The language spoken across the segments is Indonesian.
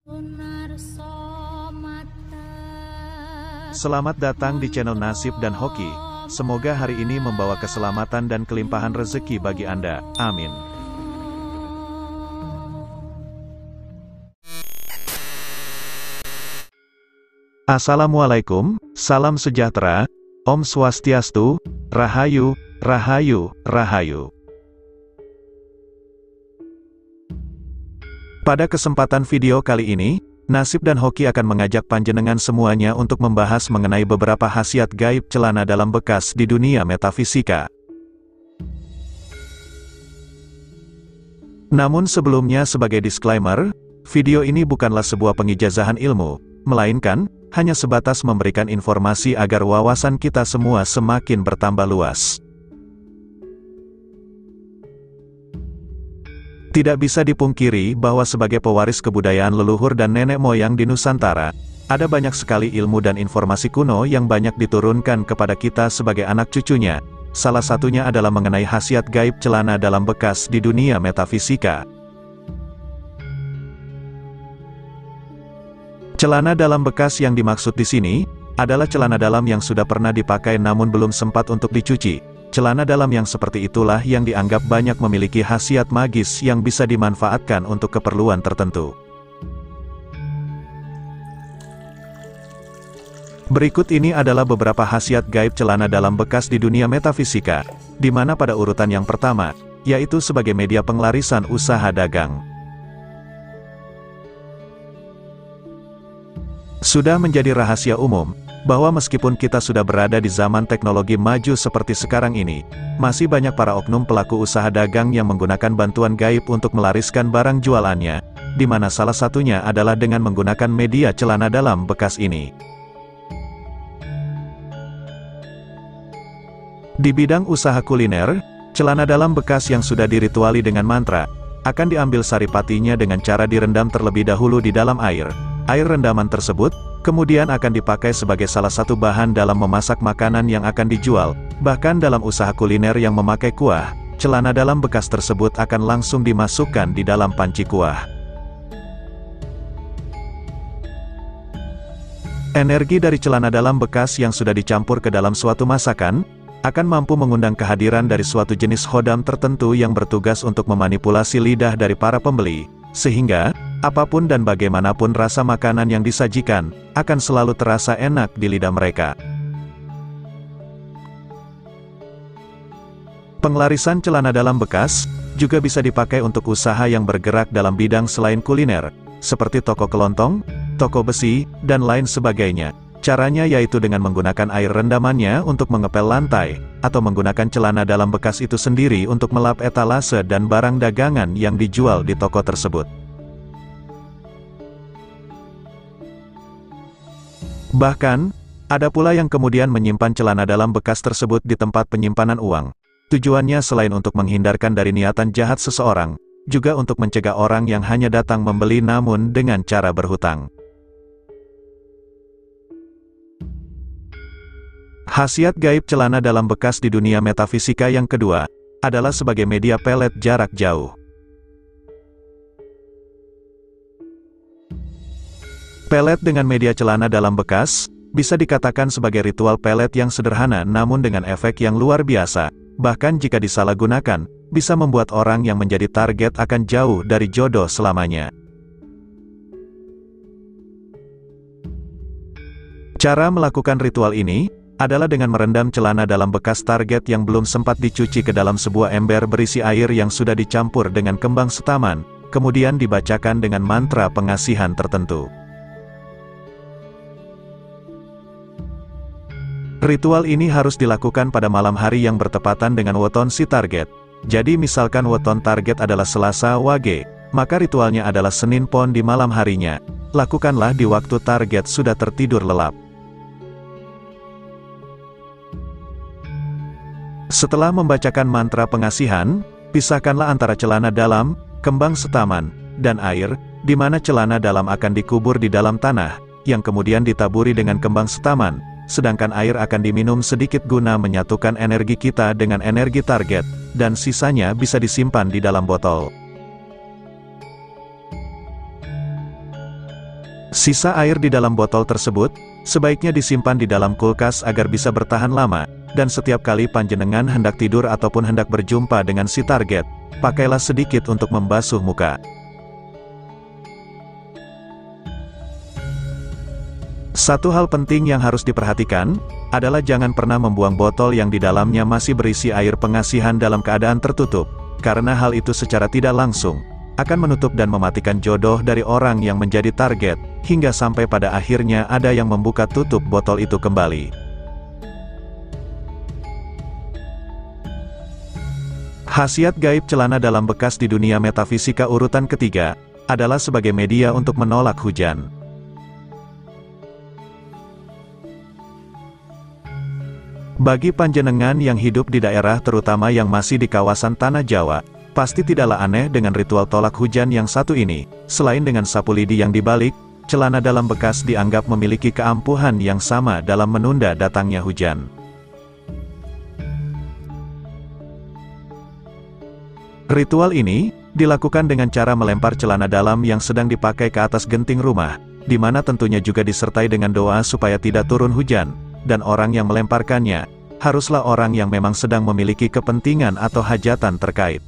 Selamat datang di channel Nasib dan Hoki. Semoga hari ini membawa keselamatan dan kelimpahan rezeki bagi Anda. Amin. Assalamualaikum, salam sejahtera, Om Swastiastu, Rahayu, Rahayu, Rahayu. Pada kesempatan video kali ini, Nasib dan Hoki akan mengajak panjenengan semuanya untuk membahas mengenai beberapa khasiat gaib celana dalam bekas di dunia metafisika. Namun sebelumnya sebagai disclaimer, video ini bukanlah sebuah pengijazahan ilmu, melainkan hanya sebatas memberikan informasi agar wawasan kita semua semakin bertambah luas. Tidak bisa dipungkiri bahwa sebagai pewaris kebudayaan leluhur dan nenek moyang di Nusantara, ada banyak sekali ilmu dan informasi kuno yang banyak diturunkan kepada kita sebagai anak cucunya. Salah satunya adalah mengenai khasiat gaib celana dalam bekas di dunia metafisika. Celana dalam bekas yang dimaksud di sini adalah celana dalam yang sudah pernah dipakai namun belum sempat untuk dicuci. Celana dalam yang seperti itulah yang dianggap banyak memiliki khasiat magis yang bisa dimanfaatkan untuk keperluan tertentu. Berikut ini adalah beberapa khasiat gaib celana dalam bekas di dunia metafisika, di mana pada urutan yang pertama, yaitu sebagai media penglarisan usaha dagang. Sudah menjadi rahasia umum, bahwa meskipun kita sudah berada di zaman teknologi maju seperti sekarang ini, masih banyak para oknum pelaku usaha dagang yang menggunakan bantuan gaib untuk melariskan barang jualannya, di mana salah satunya adalah dengan menggunakan media celana dalam bekas ini. Di bidang usaha kuliner, celana dalam bekas yang sudah dirituali dengan mantra, akan diambil saripatinya dengan cara direndam terlebih dahulu di dalam air. Air rendaman tersebut kemudian akan dipakai sebagai salah satu bahan dalam memasak makanan yang akan dijual. Bahkan dalam usaha kuliner yang memakai kuah, celana dalam bekas tersebut akan langsung dimasukkan di dalam panci kuah. Energi dari celana dalam bekas yang sudah dicampur ke dalam suatu masakan, akan mampu mengundang kehadiran dari suatu jenis khodam tertentu yang bertugas untuk memanipulasi lidah dari para pembeli, sehingga apapun dan bagaimanapun rasa makanan yang disajikan, akan selalu terasa enak di lidah mereka. Penglarisan celana dalam bekas juga bisa dipakai untuk usaha yang bergerak dalam bidang selain kuliner, seperti toko kelontong, toko besi, dan lain sebagainya. Caranya yaitu dengan menggunakan air rendamannya untuk mengepel lantai, atau menggunakan celana dalam bekas itu sendiri untuk melap etalase dan barang dagangan yang dijual di toko tersebut. Bahkan, ada pula yang kemudian menyimpan celana dalam bekas tersebut di tempat penyimpanan uang. Tujuannya selain untuk menghindarkan dari niatan jahat seseorang, juga untuk mencegah orang yang hanya datang membeli namun dengan cara berhutang. Khasiat gaib celana dalam bekas di dunia metafisika yang kedua, adalah sebagai media pelet jarak jauh. Pelet dengan media celana dalam bekas, bisa dikatakan sebagai ritual pelet yang sederhana namun dengan efek yang luar biasa. Bahkan jika disalahgunakan, bisa membuat orang yang menjadi target akan jauh dari jodoh selamanya. Cara melakukan ritual ini, adalah dengan merendam celana dalam bekas target yang belum sempat dicuci ke dalam sebuah ember berisi air yang sudah dicampur dengan kembang setaman, kemudian dibacakan dengan mantra pengasihan tertentu. Ritual ini harus dilakukan pada malam hari yang bertepatan dengan weton si target. Jadi misalkan weton target adalah Selasa Wage, maka ritualnya adalah Senin Pon di malam harinya. Lakukanlah di waktu target sudah tertidur lelap. Setelah membacakan mantra pengasihan, pisahkanlah antara celana dalam, kembang setaman, dan air, di mana celana dalam akan dikubur di dalam tanah, yang kemudian ditaburi dengan kembang setaman, sedangkan air akan diminum sedikit guna menyatukan energi kita dengan energi target, dan sisanya bisa disimpan di dalam botol. Sisa air di dalam botol tersebut, sebaiknya disimpan di dalam kulkas agar bisa bertahan lama, dan setiap kali panjenengan hendak tidur ataupun hendak berjumpa dengan si target, pakailah sedikit untuk membasuh muka. Satu hal penting yang harus diperhatikan, adalah jangan pernah membuang botol yang di dalamnya masih berisi air pengasihan dalam keadaan tertutup, karena hal itu secara tidak langsung akan menutup dan mematikan jodoh dari orang yang menjadi target, hingga sampai pada akhirnya ada yang membuka tutup botol itu kembali. Khasiat gaib celana dalam bekas di dunia metafisika urutan ketiga, adalah sebagai media untuk menolak hujan. Bagi panjenengan yang hidup di daerah terutama yang masih di kawasan Tanah Jawa, pasti tidaklah aneh dengan ritual tolak hujan yang satu ini. Selain dengan sapu lidi yang dibalik, celana dalam bekas dianggap memiliki keampuhan yang sama dalam menunda datangnya hujan. Ritual ini dilakukan dengan cara melempar celana dalam yang sedang dipakai ke atas genting rumah, di mana tentunya juga disertai dengan doa supaya tidak turun hujan, dan orang yang melemparkannya haruslah orang yang memang sedang memiliki kepentingan atau hajatan terkait.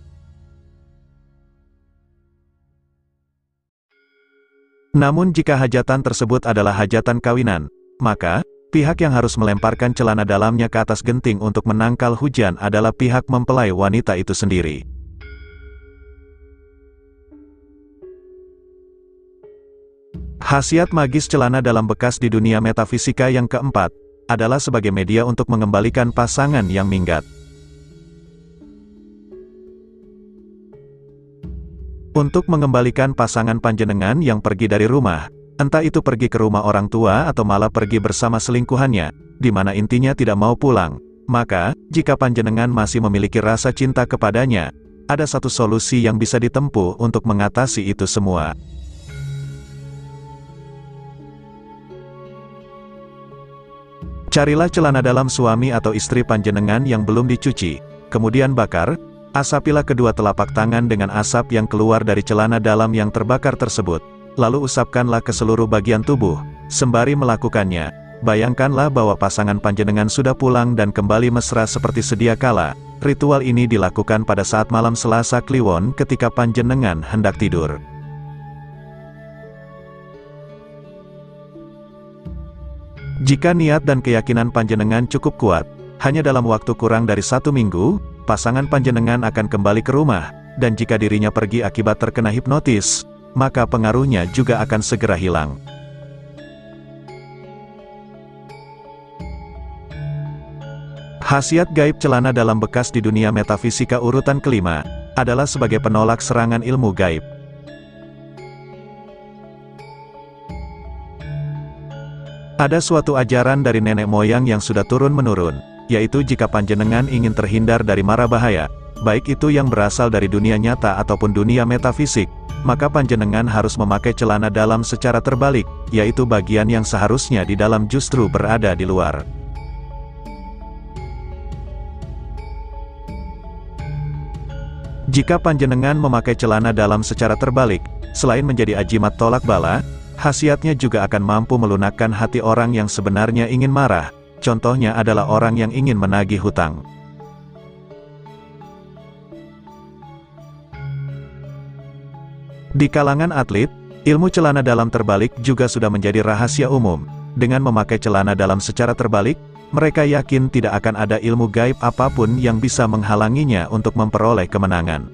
Namun jika hajatan tersebut adalah hajatan kawinan, maka pihak yang harus melemparkan celana dalamnya ke atas genting untuk menangkal hujan adalah pihak mempelai wanita itu sendiri. Khasiat magis celana dalam bekas di dunia metafisika yang keempat, adalah sebagai media untuk mengembalikan pasangan yang minggat. Untuk mengembalikan pasangan panjenengan yang pergi dari rumah, entah itu pergi ke rumah orang tua atau malah pergi bersama selingkuhannya, di mana intinya tidak mau pulang, maka, jika panjenengan masih memiliki rasa cinta kepadanya, ada satu solusi yang bisa ditempuh untuk mengatasi itu semua. Carilah celana dalam suami atau istri panjenengan yang belum dicuci, kemudian bakar. Asapilah kedua telapak tangan dengan asap yang keluar dari celana dalam yang terbakar tersebut, lalu usapkanlah ke seluruh bagian tubuh. Sembari melakukannya, bayangkanlah bahwa pasangan panjenengan sudah pulang dan kembali mesra seperti sedia kala. Ritual ini dilakukan pada saat malam Selasa Kliwon ketika panjenengan hendak tidur. Jika niat dan keyakinan panjenengan cukup kuat, hanya dalam waktu kurang dari 1 minggu, pasangan panjenengan akan kembali ke rumah, dan jika dirinya pergi akibat terkena hipnotis, maka pengaruhnya juga akan segera hilang. Khasiat gaib celana dalam bekas di dunia metafisika urutan kelima, adalah sebagai penolak serangan ilmu gaib. Ada suatu ajaran dari nenek moyang yang sudah turun-menurun, yaitu jika panjenengan ingin terhindar dari mara bahaya, baik itu yang berasal dari dunia nyata ataupun dunia metafisik, maka panjenengan harus memakai celana dalam secara terbalik, yaitu bagian yang seharusnya di dalam justru berada di luar. Jika panjenengan memakai celana dalam secara terbalik, selain menjadi ajimat tolak bala, khasiatnya juga akan mampu melunakkan hati orang yang sebenarnya ingin marah. Contohnya adalah orang yang ingin menagih hutang. Di kalangan atlet, ilmu celana dalam terbalik juga sudah menjadi rahasia umum. Dengan memakai celana dalam secara terbalik, mereka yakin tidak akan ada ilmu gaib apapun yang bisa menghalanginya untuk memperoleh kemenangan.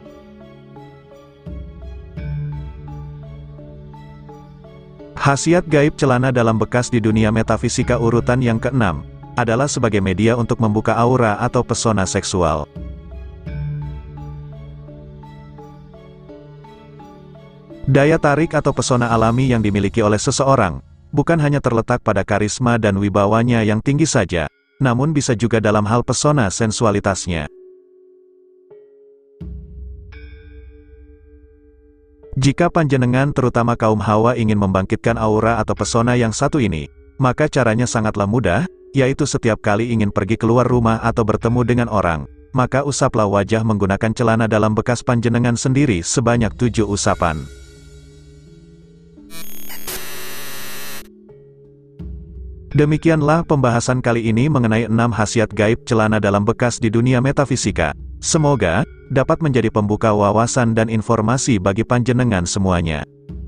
Khasiat gaib celana dalam bekas di dunia metafisika urutan yang keenam, adalah sebagai media untuk membuka aura atau pesona seksual. Daya tarik atau pesona alami yang dimiliki oleh seseorang, bukan hanya terletak pada karisma dan wibawanya yang tinggi saja, namun bisa juga dalam hal pesona sensualitasnya. Jika panjenengan terutama kaum hawa ingin membangkitkan aura atau pesona yang satu ini, maka caranya sangatlah mudah, yaitu setiap kali ingin pergi keluar rumah atau bertemu dengan orang, maka usaplah wajah menggunakan celana dalam bekas panjenengan sendiri sebanyak 7 usapan. Demikianlah pembahasan kali ini mengenai 6 khasiat gaib celana dalam bekas di dunia metafisika. Semoga dapat menjadi pembuka wawasan dan informasi bagi panjenengan semuanya.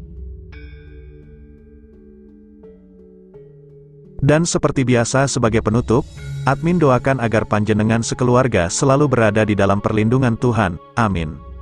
Dan seperti biasa sebagai penutup, admin doakan agar panjenengan sekeluarga selalu berada di dalam perlindungan Tuhan. Amin.